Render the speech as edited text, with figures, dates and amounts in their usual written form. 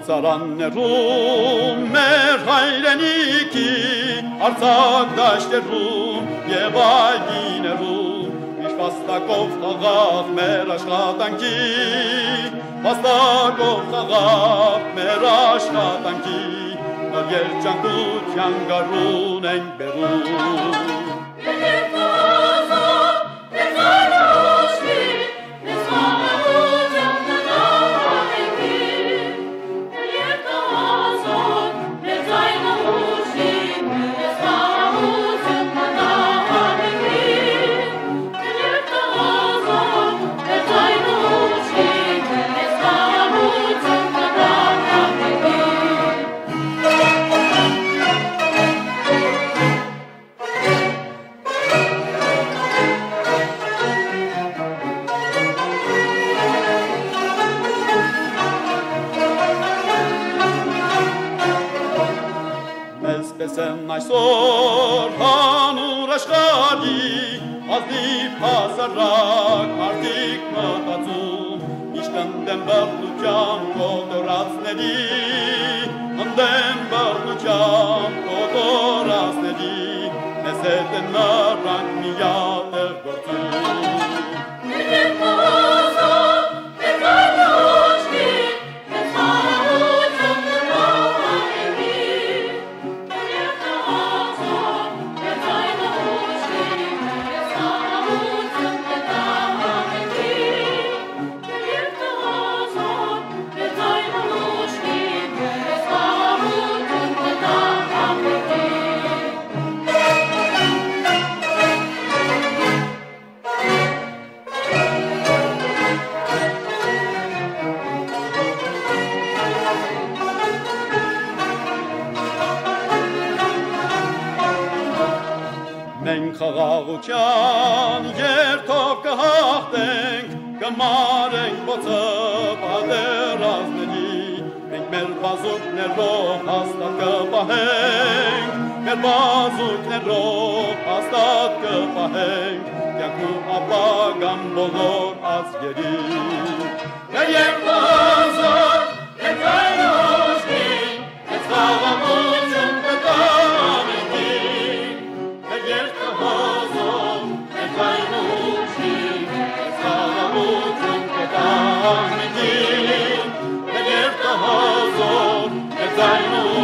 Արցարաններում մեր հայրենիքի արցակ դաշտերում եւ այգիներում միշտ վաստակով խաղաղ մեր աշխատանքի վաստակով խաղաղ մեր աշխատանքի նոր երջանկության գարուն ենք բերում այսօր հանուր աշխարհի ազնիվ հասարակ մարդիկ մտածում միշտ ընդդեմ բռնության կոտորածների ընդդեմ բռնության կոտորածների մեզ հետ են նրանք միատեղ գործում Մենք խաղաղության երթով կհաղթենք, կմարենք բոցը պատերազմների, մենք մեր բազուկներով հաստատ կպահենք, մեր բազուկներով հաստատ կպահենք, կյանքու ապագան բոլոր ազգերի։ Մեր երկազոր, մեր հայրոշկին, մեծ խաղաղություն կտանենք, մեր երկահազով, մեր հայրոշկին, մեծ խաղաղություն կտանենք, մեր երկահազով, մեր հայրոշկին,